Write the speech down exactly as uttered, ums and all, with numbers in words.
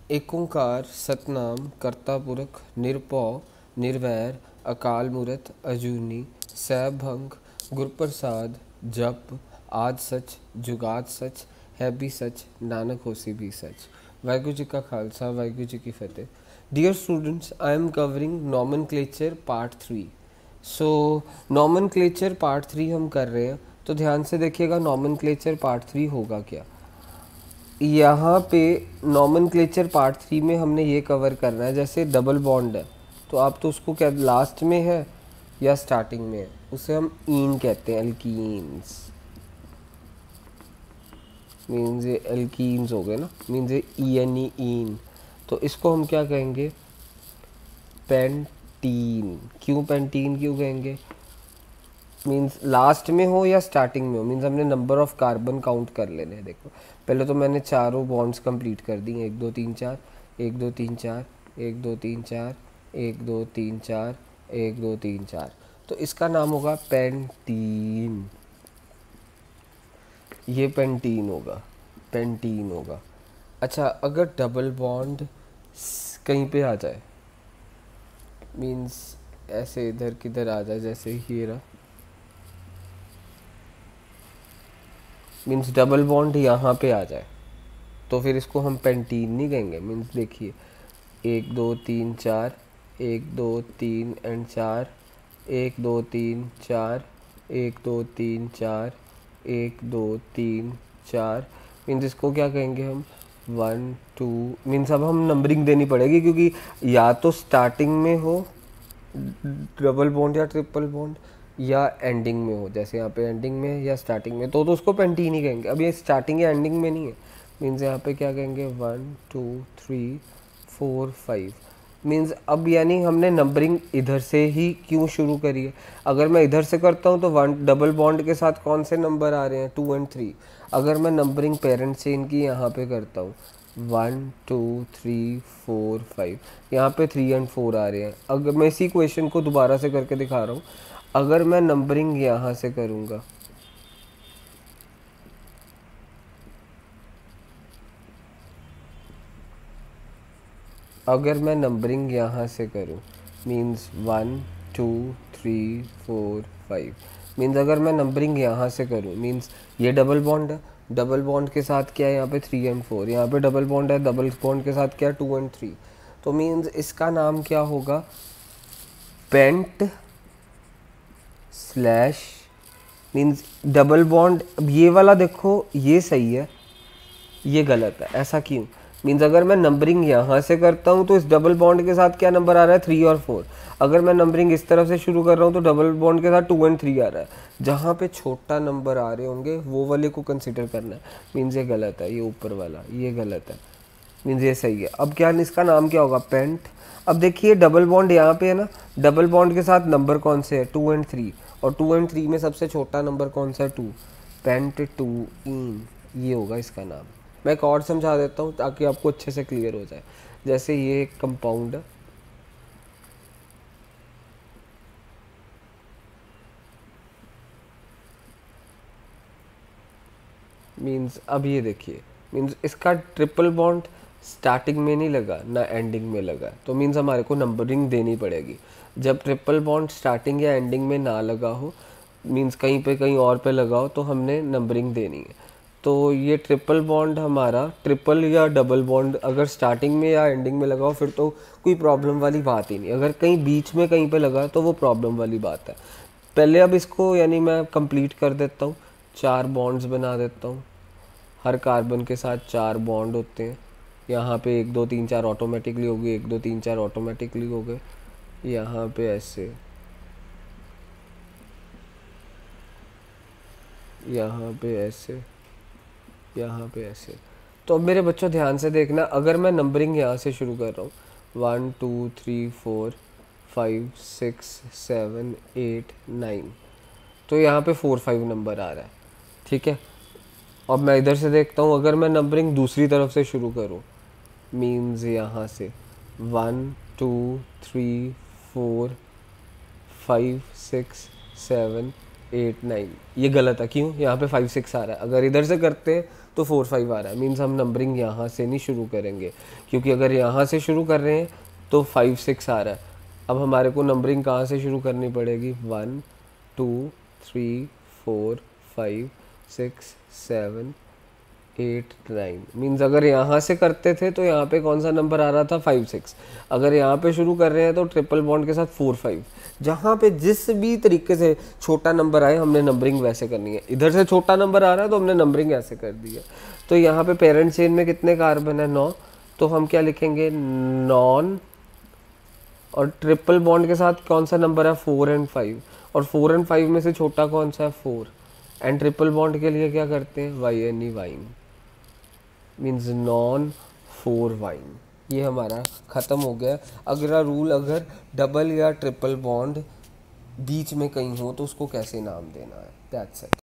एक ओंकार सतनाम करता पुरख निरभौ निर्वैर अकाल मूरत अजूनी सैभंग गुरप्रसाद जप आद सच जुगाद सच है भी सच नानक होसी भी सच। वाहिगुरू जी का खालसा वाहिगुरू जी की फतेह। Dear students, I am covering nomenclature part three. So nomenclature part three हम कर रहे हैं, तो ध्यान से देखिएगा नॉमेनक्लेचर पार्ट थ्री होगा क्या। यहाँ पे नॉमेनक्लेचर पार्ट थ्री में हमने ये कवर करना है, जैसे डबल बॉन्ड है तो आप तो उसको क्या लास्ट में है या स्टार्टिंग में है, उसे हम ईन कहते हैं, एल्कीन्स। मीन्स ये एल्कीन्स हो गए ना, मीन्स ये ई एन ई ईन। तो इसको हम क्या कहेंगे, पेंटीन। क्यों पेंटीन क्यों कहेंगे, मीन्स लास्ट में हो या स्टार्टिंग में हो, मीन्स हमने नंबर ऑफ कार्बन काउंट कर लेने हैं। देखो पहले तो मैंने चारों बॉन्ड्स कंप्लीट कर दी, एक दो तीन चार, एक दो तीन चार, एक दो तीन चार, एक दो तीन चार, एक दो तीन चार। तो इसका नाम होगा पेंटीन। ये पेंटीन होगा, पेंटीन होगा। अच्छा, अगर डबल बॉन्ड कहीं पे आ जाए, मीन्स ऐसे इधर किधर आ जाए, जैसे ये रहा, मीन्स डबल बॉन्ड यहाँ पे आ जाए, तो फिर इसको हम पेंटीन नहीं कहेंगे। मीन्स देखिए एक दो तीन चार, एक दो तीन एंड चार, एक दो तीन चार, एक दो तीन चार, एक दो तीन चार, मीन्स इसको क्या कहेंगे हम, वन टू। मीन्स अब हम नंबरिंग देनी पड़ेगी, क्योंकि या तो स्टार्टिंग में हो डबल बॉन्ड या ट्रिपल बॉन्ड, या एंडिंग में हो, जैसे यहाँ पे एंडिंग में या स्टार्टिंग में, तो तो उसको पेंटीन ही कहेंगे। अब ये स्टार्टिंग या एंडिंग में नहीं है, मीन्स यहाँ पे क्या कहेंगे, one two three four five. Means अब यानी हमने नंबरिंग इधर से ही क्यों शुरू करी है। अगर मैं इधर से करता हूँ तो वन डबल बॉन्ड के साथ कौन से नंबर आ रहे हैं, टू एंड थ्री। अगर मैं नंबरिंग पेरेंट से इनकी यहाँ पे करता हूँ, one two three four five, यहाँ पे थ्री एंड फोर आ रहे हैं। अगर मैं इसी क्वेश्चन को दोबारा से करके दिखा रहा हूँ, अगर मैं नंबरिंग यहाँ से करूँगा, अगर मैं नंबरिंग यहाँ से करूँ, means one two three four five, means अगर मैं नंबरिंग यहाँ से करूँ, मीन्स ये डबल बॉन्ड है, डबल बॉन्ड के साथ क्या है यहाँ पे थ्री एंड फोर, यहाँ पे डबल बॉन्ड है, डबल बॉन्ड के साथ क्या है टू एंड थ्री। तो मीन्स इसका नाम क्या होगा, pent slash, means double bond. अब ये वाला देखो ये सही है, ये गलत है। ऐसा क्यों, मीन्स अगर मैं नंबरिंग यहाँ से करता हूँ तो इस डबल बॉन्ड के साथ क्या नंबर आ रहा है, थ्री और फोर। अगर मैं नंबरिंग इस तरफ से शुरू कर रहा हूँ तो डबल बॉन्ड के साथ टू एंड थ्री आ रहा है। जहाँ पे छोटा नंबर आ रहे होंगे वो वाले को कंसिडर करना है, मीन्स ये गलत है, ये ऊपर वाला ये गलत है, मीन्स ये सही है। अब क्या इसका नाम क्या होगा, पेंट। अब देखिए डबल बॉन्ड यहाँ पे है ना, डबल बॉन्ड के साथ नंबर कौन से है, टू एंड थ्री, और टू एंड थ्री में सबसे छोटा नंबर कौन सा है, टू। पेंट टू इन, ये होगा इसका नाम। मैं एक और समझा देता हूँ ताकि आपको अच्छे से क्लियर हो जाए। जैसे ये एक कंपाउंड है, मीन्स अब ये देखिए, मीन्स इसका ट्रिपल बॉन्ड स्टार्टिंग में नहीं लगा ना एंडिंग में लगा, तो मीन्स हमारे को नंबरिंग देनी पड़ेगी। जब ट्रिपल बॉन्ड स्टार्टिंग या एंडिंग में ना लगा हो, मीन्स कहीं पे कहीं और पे लगा हो, तो हमने नंबरिंग देनी है। तो ये ट्रिपल बॉन्ड हमारा, ट्रिपल या डबल बॉन्ड अगर स्टार्टिंग में या एंडिंग में लगा हो फिर तो कोई प्रॉब्लम वाली बात ही नहीं। अगर कहीं बीच में कहीं पे लगा तो वो प्रॉब्लम वाली बात है। पहले अब इसको यानी मैं कंप्लीट कर देता हूँ, चार बॉन्ड्स बना देता हूँ। हर कार्बन के साथ चार बॉन्ड होते हैं। यहाँ पे एक दो तीन चार ऑटोमेटिकली हो गए, एक दो तीन चार ऑटोमेटिकली हो गए। यहाँ पे ऐसे, यहाँ पे ऐसे, यहाँ पे ऐसे। तो अब मेरे बच्चों ध्यान से देखना, अगर मैं नंबरिंग यहाँ से शुरू कर रहा हूँ, one two three four five six seven eight nine, तो यहाँ पे फोर फाइव नंबर आ रहा है, ठीक है। अब मैं इधर से देखता हूँ, अगर मैं नंबरिंग दूसरी तरफ से शुरू करूँ, मीन्स यहाँ से one two three four five six seven eight nine, ये गलत है। क्यों, यहाँ पे फाइव सिक्स आ रहा है। अगर इधर से करते हैं तो फोर फाइव आ रहा है, मीन्स हम नंबरिंग यहाँ से नहीं शुरू करेंगे, क्योंकि अगर यहाँ से शुरू कर रहे हैं तो फाइव सिक्स आ रहा है। अब हमारे को नंबरिंग कहाँ से शुरू करनी पड़ेगी, one two three four five six seven eight nine, means अगर यहाँ से करते थे तो यहाँ पे कौन सा नंबर आ रहा था, फाइव सिक्स। अगर यहाँ पे शुरू कर रहे हैं तो ट्रिपल बॉन्ड के साथ फोर फाइव। जहाँ पे जिस भी तरीके से छोटा नंबर आए हमने नंबरिंग वैसे करनी है। इधर से छोटा नंबर आ रहा है तो हमने नंबरिंग ऐसे कर दी है। तो यहाँ पे पेरेंट चेन में कितने कार्बन है, नौ, तो हम क्या लिखेंगे, नॉन, और ट्रिपल बॉन्ड के साथ कौन सा नंबर है, फोर एंड फाइव, और फोर एंड फाइव में से छोटा कौन सा है, फोर। एंड ट्रिपल बॉन्ड के लिए क्या करते हैं, Y N E, yne, means non four yne. ये हमारा ख़त्म हो गया। अगला रूल, अगर डबल या ट्रिपल बॉन्ड बीच में कहीं हो तो उसको कैसे नाम देना है, दैट्स इट।